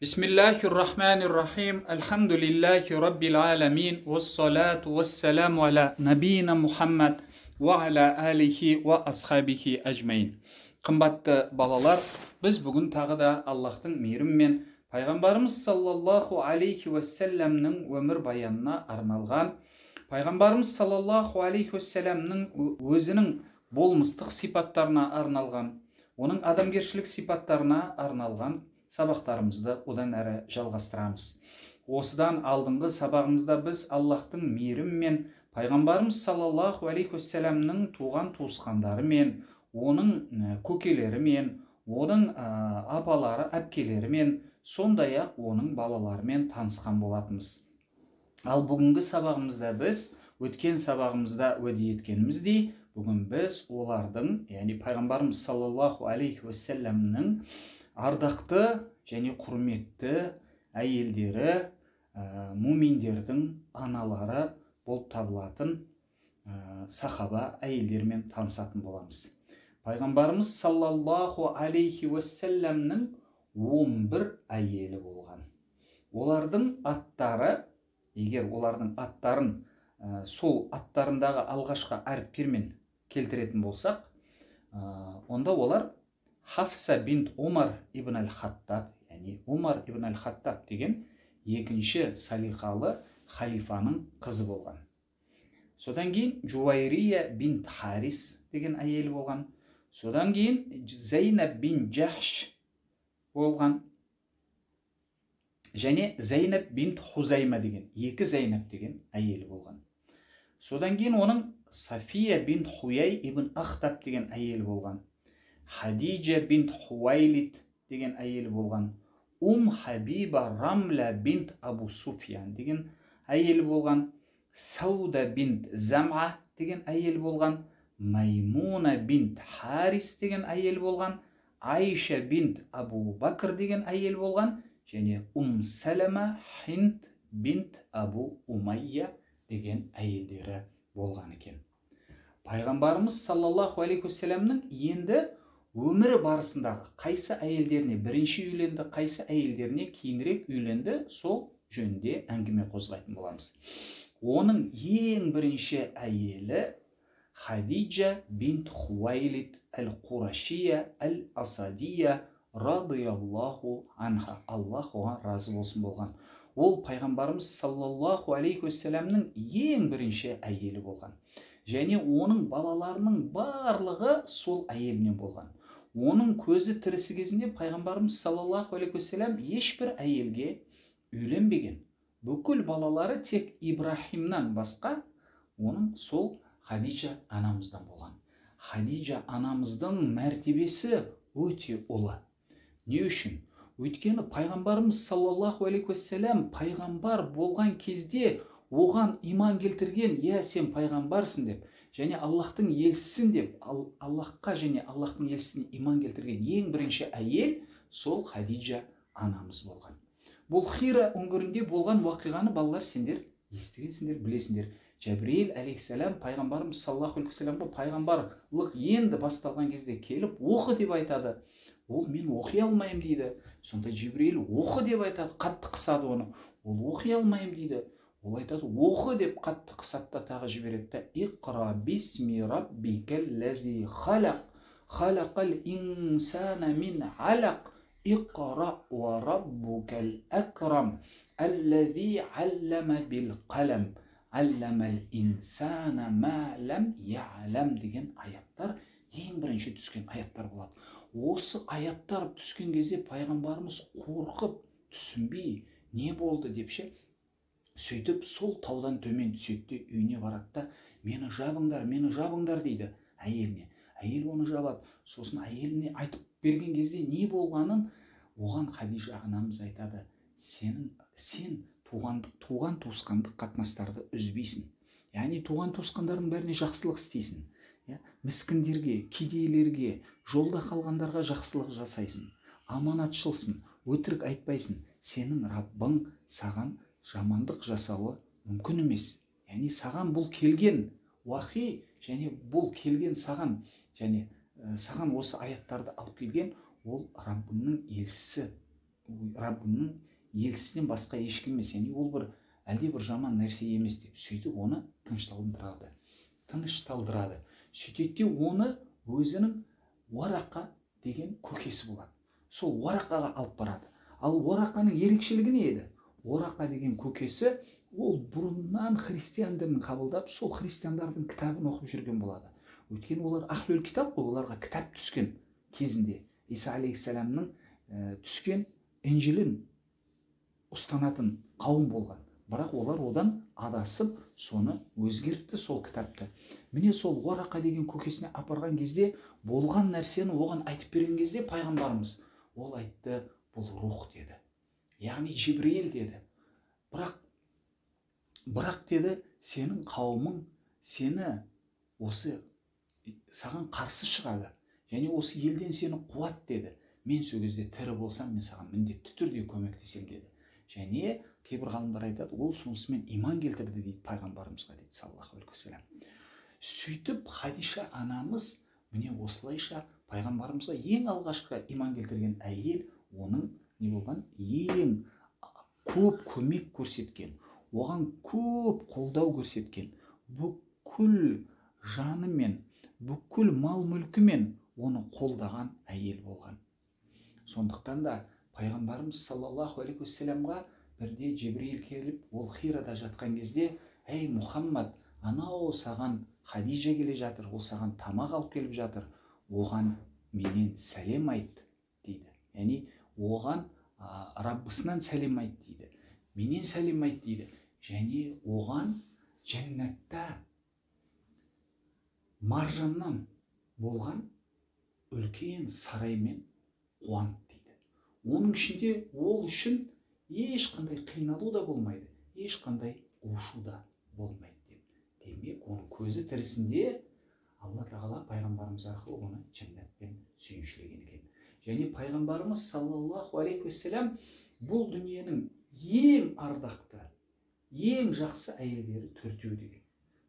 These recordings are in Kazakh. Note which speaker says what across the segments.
Speaker 1: Бисмиллахир-рахманир-рахим. Алхамдулиллахи раббил аламин. Вассалату вассаламу аля набийина Мухаммад ва аля алихи ва асхабихи ажмайин. Қымбатты балалар, біз бүгін тағы да Аллахтың мейірімімен пайғамбарымыз саллаллаху алейхи уассаламның өмір баянына арналған, пайғамбарымыз саллаллаху алейхи уассаламның өзінің болмыстық сипаттарына арналған, оның адамгершілік сипаттарына арналған сабақтарымызды одан әрі жалғастырамыз. Осыдан алдыңғы сабағымызда біз Аллахтың мейірімімен пайғамбарымыз саллаллаху алейхи уассаламның туған туысқандарымен, оның көкелерімен, оның апалары, әпкелерімен, сондай-ақ оның балаларымен танысқан болатынбыз. Ал бүгінгі сабағымызда біз өткен сабағымызда уәде еткеніміздей, бүгін біз олардың, яғни пайғамбарымыз саллаллаху алейхи уассаламның ардақты және құрметті әйелдері, муминдердің аналары болып табылатын сахаба әйелдермен танысатын боламыз. Пайғамбарымыз саллаллаху алейхи уассаламның 11 әйелі болған. Олардың аттары, егер олардың аттарын сол аттарындағы алғашқы әріптермен келтіретін болсақ, онда олар Хафса бинт Умар ибн аль-Хаттаб, яғни Умар ибн аль-Хаттаб деген екінші салихалы халифаның қызы болған. Содан кейін Жуайрия бинт Харис деген әйелі болған. Содан кейін Зайнаб бин Джахш болған. Және Зайнаб бинт Хузайма деген, екі Зайнаб деген әйелі болған. Содан кейін оның Сафия бинт Хуяй ибн Ахтаб деген әйелі болған. Хадиджа бинт Хуайлид деген әйелі болған. Хабиба Рамля бинт Абу Суфиян деген әйелі болған. Сауда бинт Зам'a деген әйелі болған. Маймуна бинт Харис деген әйелі болған. Айша бинт Абу Бакр деген әйелі болған. Және Салама Хинд бинт Абу Умайя деген әйелдері болған екен. Пайғамбарымыз саллаллаху алейхи уассаламның енді өмірі барысындағы қайсы әйелдеріне бірінші үйленді, қайсы әйелдеріне кейінірек үйленді, сол жөнінде әңгіме қозғайтын боламыз. Оның ең бірінші әйелі Хадиджа бинт Хуайлид әл-Қурашия әл-Асадия радияллаху анха. Аллах оған разы болсын болған. Ол пайғамбарымыз саллаллаху алейхи уассаламның ең бірінші әйелі болған. Және оның балаларының барлығы сол әйелінен болған. Оның көзі тірісі кезінде пайғамбарымыз саллаллаху алейхи уассалам ешбір әйелге үйленбеген. Бүкіл балалары тек Ибрахимнан басқа оның сол Хадиджа анамыздан болған. Хадиджа анамыздың мәртебесі өте ұлы. Не үшін? Өйткені пайғамбарымыз саллаллаху алейхи уассалам пайғамбар болған кезде оған иман келтірген, сен пайғамбарсың деп, және Аллахтың елшісің деп, Аллахқа және Аллахтың елшісіне иман келтірген ең бірінші әйел сол Хадиджа анамыз болған. Бұл Хира үңгірінде болған уақиғаны балалар сендер естігенсіңдер, білесіңдер. Жәбірейіл алейхиссалам пайғамбарымыз саллаллаху алейхи уассаламға пайғамбарлық енді басталған кезде келіп, оқы деп айтады. Ол мен оқи алмаймын дейді. Сонда Жибрейіл оқы деп айтады, қатты қысады оны. Ол оқи алмаймын дейді. Ол айтады, оқы деп қатты қысатта тағы жібереді. Иқра бисми раббикал лази халақ, халақал инсана мин алақ, иқра ва раббукал акрам, аллази аллама бил қалам, алламал инсана ма лам я'лам деген аяттар ең бірінші түскен аяттар болады. Осы аяттар түскен кезде пайғамбарымыз қорқып, түсінбей, не болды деп ше, сөйтіп сол таудан төмен түсетті, үйіне баратта, мені жабыңдар дейді әйеліне. Әйел оны жабады. Сосын әйеліне айтып берген кезде не болғанын оған Хадиджа анамыз айтады. Сен туған туысқандық қатынастарды үзбейсің. Яғни туған туысқандардың бәріне жақсылық істейсің. Міскіндерге, кедейлерге, жолда қалғандарға жақсылық жасайсың. Аманатшылсың, өтірік айтпайсың. Сенің Раббың саған жамандық жасауы мүмкін емес. Яғни саған бұл келген уахи, және бұл келген саған, және саған осы аяттарды алып келген ол Раббыңның елшісі, Раббымның елшісінен басқа ешкім емес, яғни ол бір әлде бір жаман нәрсе емес деп сөйтіп оны тынышталдырады. Сөйтеді де оны өзінің Уарақа деген көкесі болады. Сол Уарақаға алып барады. Ал Уарақаның ерекшелігі не еді? Уарақа деген көкесі ол бұрыннан христиан дінін қабылдап, сол христиандардың кітабын оқып жүрген болады. Өйткені олар ахлюл китап қой, оларға кітап түскен кезінде Иса алейхиссаламның түскен Инжілін ұстанатын қауым болған. Бірақ олар одан адасып, соны өзгертті сол кітапты. Міне сол Уарақа деген көкесіне апарған кезде, болған нәрсені оған айтып берген кезде пайғамбарымыз ол айтты, бұл рух деді. Яғни Жибрейіл деді. Бірақ деді, сенің қауымың сені осы саған қарсы шығады. Және осы елден сені қуат деді. Мен сол кезде тірі болсам, мен саған міндетті түрде көмектесем деді. Және кейбір ғалымдар айтады, ол сонысымен иман келтірді дейді пайғамбарымызға дейді саллаллаху алейхи уассалам. Сөйтіп Хадиша анамыз міне осылайша пайғамбарымызға ең алғашқы иман келтірген әйел, оның не болған? Ең көп көмек көрсеткен, оған көп қолдау көрсеткен, бүкіл жанымен, бүкіл мал мүлкімен оны қолдаған әйел болған. Сондықтан да пайғамбарымыз саллаллаху алейхи уассаламға бірде Жибрейіл келіп, ол Хирада жатқан кезде, әй Мұхаммад, анау саған Хадижа келе жатыр, ол саған тамақ алып келіп жатыр, оған менен сәлем айт дейді. Яғни оған Раббысынан сәлем айт дейді. Менен сәлем айт дейді. Және оған жәннатта маржаннан болған үлкен сараймен қуант дейді. Оның ішінде ол үшін ешқандай қиналу да болмайды, ешқандай ушу да болмайды деп. Демек, оның көзі тірісінде Алла тағала пайғамбарымыз арқылы оны жәннатпен сүйіншілеген екен. Және пайғамбарымыз саллаллаху алейхи уассалам бұл дүниенің ең ардақты, ең жақсы әйелдері төртеу деген.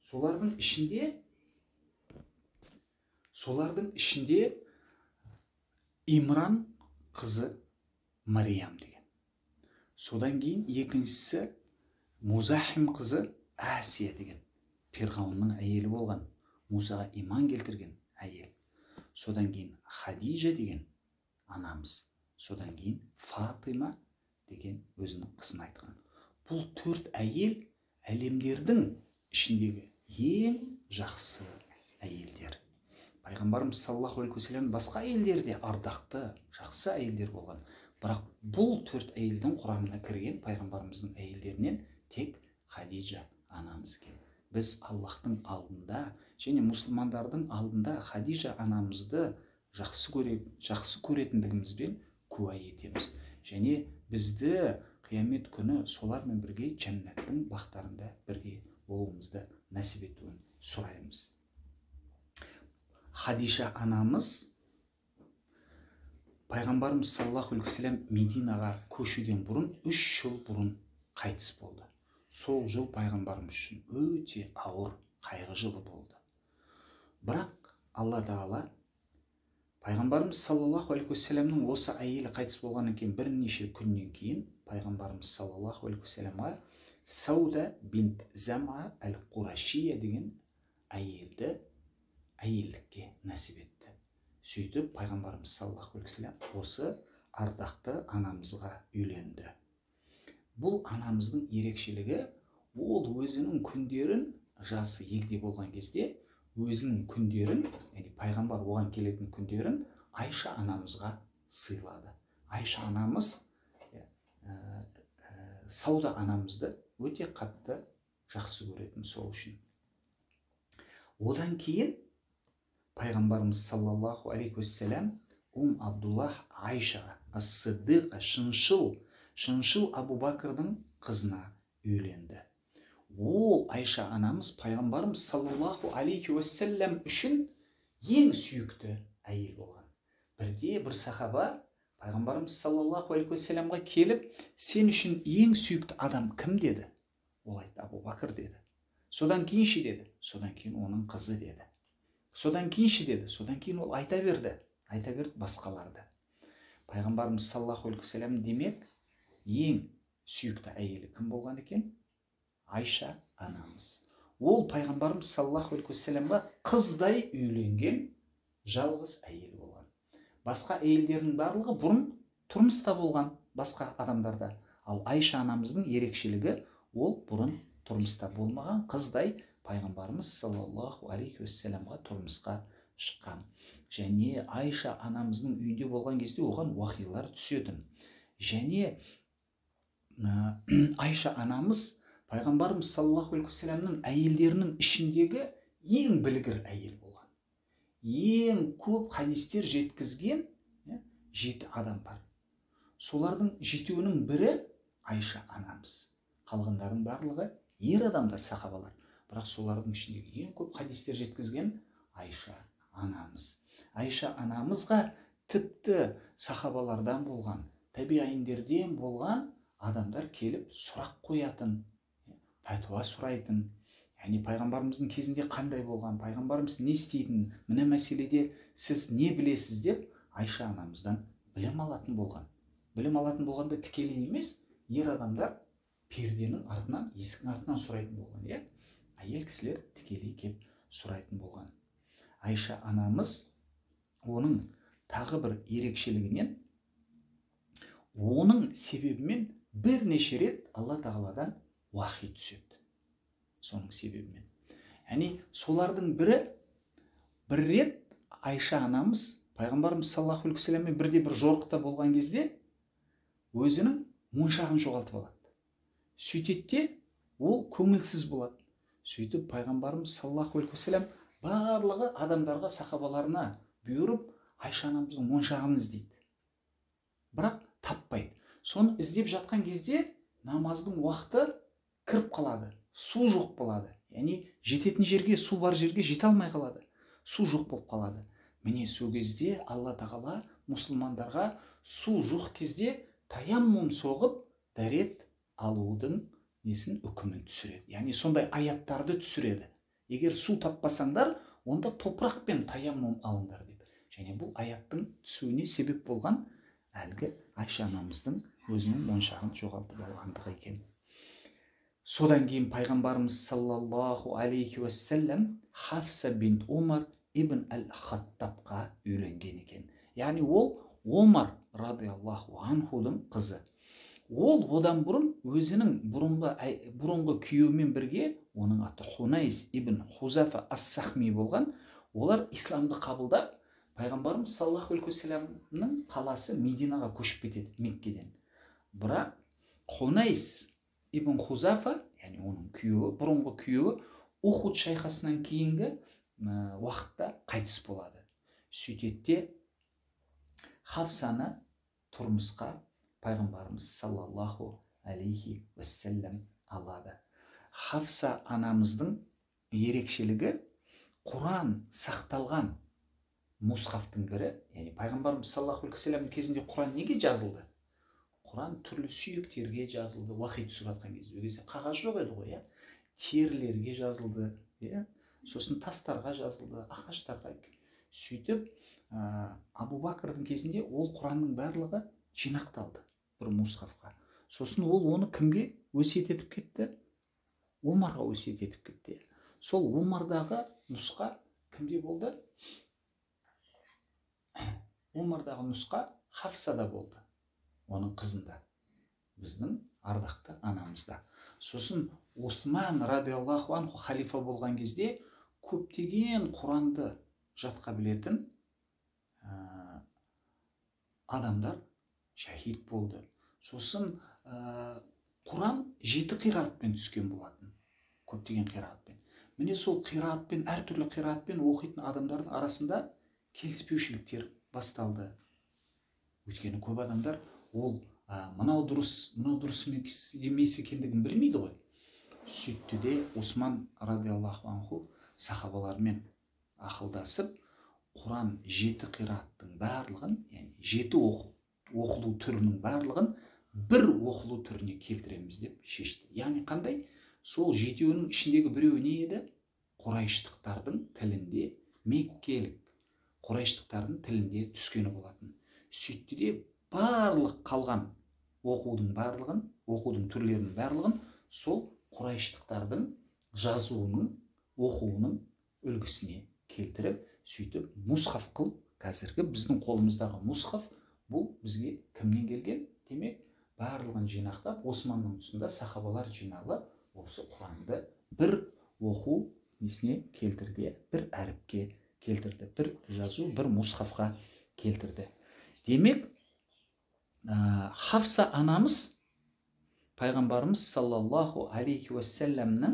Speaker 1: Солардың ішінде Имран қызы Мариям деген. Содан кейін екіншісі Музахим қызы Асия деген. Фирғауынның әйелі болған, Мусаға иман келтірген әйел. Содан кейін Хадижа деген анамыз. Содан кейін Фатима деген өзінің қызын айтқан. Бұл төрт әйел әлемдердің ішіндегі ең жақсы әйелдер. Пайғамбарымыз саллаллаху алейхи уассалам басқа әйелдер де ардақты, жақсы әйелдер болған. Бірақ бұл төрт әйелдің құрамына кірген пайғамбарымыздың әйелдерінен тек Хадижа анамыз екен. Біз Аллахтың алдында және мұсылмандардың алдында Хадижа анамызды жақсы көретіндігімізбен куә етеміз. Және бізді қиямет күні солармен бірге жәннаттың бақтарында бірге болуымызды нәсіп етуін сұраймыз. Хадиша анамыз пайғамбарымыз саллаллаху алейхи уассалам Мединаға көшуден бұрын 3 жыл бұрын қайтыс болды. Сол жыл пайғамбарымыз үшін өте ауыр, қайғы жылы болды. Бірақ Алла тағала пайғамбарымыз саллаллаху алейхи уассаламның осы әйелі қайтыс болғаннан кейін бірнеше күннен кейін пайғамбарымыз саллаллаху алейхи уассаламға Сауда бинт Зама әл-Қурашия деген әйелдікке нәсіп етті. Сөйтіп пайғамбарымыз саллаллаху алейхи уассалам осы ардақты анамызға үйленді. Бұл анамыздың ерекшелігі, ол өзінің күндерін, жасы егде болған кезде, өзінің күндерін, яғни пайғамбар оған келетін күндерін Айша анамызға сыйлады. Айша анамыз Сауда анамызды өте қатты жақсы көретін сол үшін. Одан кейін пайғамбарымыз саллаллаху алейхи уассалам Абдуллах Айшаға, ас-Сиддиқа, шыншыл Абу Бакрдың қызына үйленді. Ол Айша анамыз пайғамбарымыз саллаллаху алейхи уассалам үшін ең сүйікті әйел болған. Бірде бір сахаба пайғамбарымыз саллаллаху алейхи уассаламға келіп, сен үшін ең сүйікті адам кім деді? Ол айтты, Абу Бакр деді. Содан кейінші деді, содан кейін оның қызы деді. Содан кейінші деді, содан кейін ол айта берді басқаларды. пайғамбарымыз саллаллаху алейхи вассалам демек ең сүйікті әйелі кім болған екен? Айша анамыз. Ол пайғамбарымыз саллаллаху алейхи вассаламға қыздай үйленген жалғыз әйел болған. Басқа әйелдердің барлығы бұрын тұрмыста болған басқа адамдарда. Ал Айша анамыздың ерекшелігі, ол бұрын тұрмыста болмаған қыздай пайғамбарымыз саллаллаху алейхи вассаламға тұрмысқа шыққан. Және Айша анамыздың үйінде болған кезде оған уахилар түсетін. Және Айша анамыз пайғамбарымыз саллаллаху алейхи вассаламның әйелдерінің ішіндегі ең білгір әйел болған. Ең көп хадистер жеткізген 7 адам бар. Солардың 7-інің бірі Айша анамыз. Қалғандардың барлығы ер адамдар, сахабалар. Бірақ солардың ішіндегі ең көп хадистер жеткізген Айша анамыз. Айша анамызға тіпті сахабалардан болған, табиғиндерден болған адамдар келіп сұрақ қоятын, пәтуа сұрайтын. Яғни пайғамбарымыздың кезінде қандай болған, пайғамбарымыз не істейтін, мына мәселеде сіз не білесіз деп Айша анамыздан білім алатын болған. Білім алатын болғанда тікелей емес, ер адамдар перденің артынан, есіктің артынан сұрайтын болған. Әйел кісілер тікелей кеп сұрайтын болған. Айша анамыз оның тағы бір ерекшелігінен, оның себебімен бірнеше рет Алла тағаладан уахи түседі. Соның себебімен. Яғни солардың бірі, бір рет Айша анамыз пайғамбарымыз саллаллаху алейхи вассаламмен бірде бір жорықта болған кезде өзінің моншағын жоғалтып алады. Сөйтетте ол көңілсіз болады. Сөйтіп пайғамбарымыз саллаллаху алейхи вассалам барлығы адамдарға, сахабаларына бұйырып Айша анамыздың моншағын іздейді. Бірақ таппайды. Соны іздеп жатқан кезде намаздың уақыты кіріп қалады. Су жоқ болады. Яғни жететін жерге, су бар жерге жете алмай қалады. Су жоқ болып қалады. Міне сол кезде Алла тағала мұсылмандарға су жоқ кезде таяммум соғып дәрет алудың үкімін түсіреді. Яғни сондай аяттарды түсіреді. Егер су таппасаңдар, онда топырақпен таяммум алыңдар деп. Және бұл аяттың түсуіне себеп болған әлгі Айша анамыздың өзінің моншағын жоғалтып алғандығы екен. Содан кейін пайғамбарымыз саллаллаху алейхи уассалам Хафса бинт Умар ибн әл-Хаттабқа үйленген екен. Яғни ол Омар радиаллаху анхудың қызы. Ол одан бұрын өзінің бұрынғы күйеуімен бірге, оның аты Хунайс ибн Хузафа ас-Сахми болған. Олар исламды қабылдап, пайғамбарымыз саллаллаху алейхи вассаламның қаласы Мединаға көшіп кетеді, Меккеден. Бірақ Хунайс ибн Хузафа, яғни оның күйеуі, бұрынғы күйеуі, Ухуд шайқасынан кейінгі уақытта қайтыс болады. Сөйтетте Хафсаны тұрмысқа пайғамбарымыз саллаллаху алейхи вассалам алады. Хафса анамыздың ерекшелігі Құран сақталған мұсхафтың бірі. Яғни пайғамбарымыз саллаллаху алейхи вассаламның кезінде Құран неге жазылды? Құран түрлі сүйектерге жазылды, уахи түсіп жатқан кезде. Ол кезде қағаз жоқ еді ғой, терілерге жазылды, сосын тастарға жазылды, ағаштарға. Сөйтіп Абу Бакрдың кезінде ол Құранның барлығы жинақталды бір мұсхафқа. Сосын ол оны кімге өсиет етіп кетті? Омарға өсиет етіп кетті. Сол Омардағы нұсқа кімде болды? Омардағы нұсқа Хафсада болды, оның қызында, біздің ардақты анамызда. Сосын Усман радиаллаху анху халифа болған кезде көптеген Құранды жатқа білетін адамдар шахид болды. Сосын Құран 7 қираатпен түскен болатын, көптеген қираатпен. Міне сол қираатпен, әртүрлі қираатпен оқитын адамдардың арасында келіспеушіліктер басталды. Өйткені көп адамдар ол мынау дұрыс емес екендігін білмейді ғой. Сөйтті де Усман радиаллаху анху сахабалармен ақылдасып, Құран 7 қирааттың барлығын, яғни 7 оқылу түрінің барлығын бір оқылу түріне келтіреміз деп шешті. Яғни қандай? Сол 7-інің ішіндегі біреуі не еді? Құрайштықтардың тілінде, меккелік Құрайштықтардың тілінде түскені болатын. Сөйтті де барлық қалған оқудың түрлерінің барлығын сол құрайыштықтардың жазуының, оқуының үлгісіне келтіріп, сөйтіп мұсхаф қылып, қазіргі біздің қолымыздағы мұсхаф бұл бізге кімнен келген? Демек, барлығын жинақтап, Османның тұсында сахабалар жиналып, осы Құранды бір оқу несіне келтірді, бір әріпке келтірді, бір жазу, бір мұсхафқа келтірді. Демек, Хафса анамыз пайғамбарымыз саллаллаху алейхи уассаламның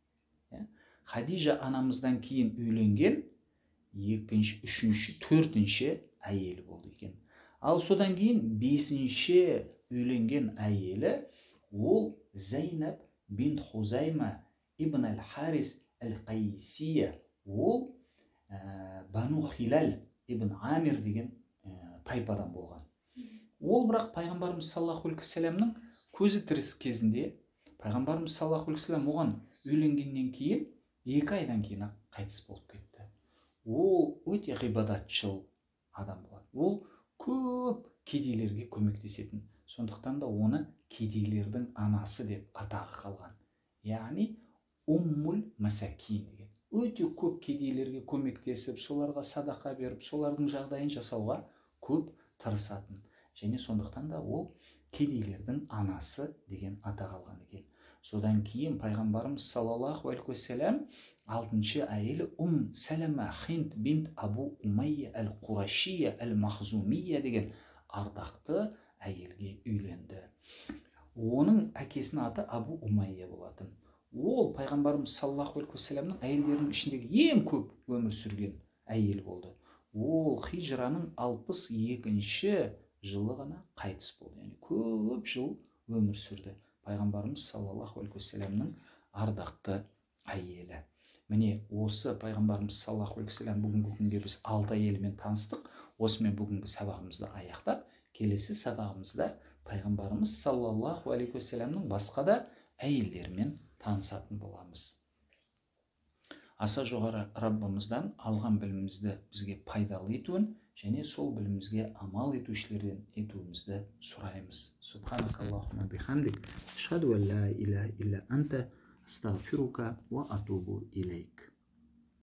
Speaker 1: Хадижа анамыздан кейін үйленген екінші, үшінші, төртінші әйелі болды екен. Ал содан кейін бесінші үйленген әйелі ол Зайнаб бин Хузайма ибн әл-Харис әл-Қайсия. Ол Бану Хилал ибн Амир деген тайпадан болған. Ол бірақ пайғамбарымыз саллаллаху алейхи вассаламның көзі тіріс кезінде пайғамбарымыз саллаллаху алейхи вассалам оған үйленгеннен кейін 2 айдан кейін қайтыс болып кетті. Ол өте ғибадатшыл адам болады. Ол көп кедейлерге көмектесетін. Сондықтан да оны кедейлердің анасы деп атағы қалған. Яғни Уммул Масакин деген. Өте көп кедейлерге көмектесіп, соларға садақа беріп, солардың жағдайын жасауға көп тырысатын. Және сондықтан да ол кедейлердің анасы деген атақ алған екен. Содан кейін пайғамбарымыз саллаллаху алейхи уассалам 6-шы әйелі Сәләма Хинд бинт Абу Умайя әл-Қурашия әл-Махзумия деген ардақты әйелге үйленді. Оның әкесінің аты Абу Умайя болатын. Ол пайғамбарымыз саллаллаху алейхи уассаламның әйелдерінің ішіндегі ең көп өмір сүрген әйел болды. Ол хижраның 62-ші жылы ғана қайтыс болды. Яғни көп жыл өмір сүрді. Пайғамбарымыз саллаллаху алейхи уассаламның ардақты әйелі. Міне осы пайғамбарымыз саллаллаху алейхи уассалам бүгінгі күнге біз 6 әйелімен таныстық. Осымен бүгінгі сабағымызды аяқтап, келесі сабағымызда пайғамбарымыз саллаллаху алейхи уассаламның басқа да әйелдерімен танысатын боламыз. Аса жоғары Раббымыздан алған білімімізді бізге пайдалы етуін және сол білімімізге амал етушілерден етуімізді сұраймыз. Субханакаллахумма бихамдик, ашхаду ан ла илаха илля анта, астағфирука ва атубу илейк.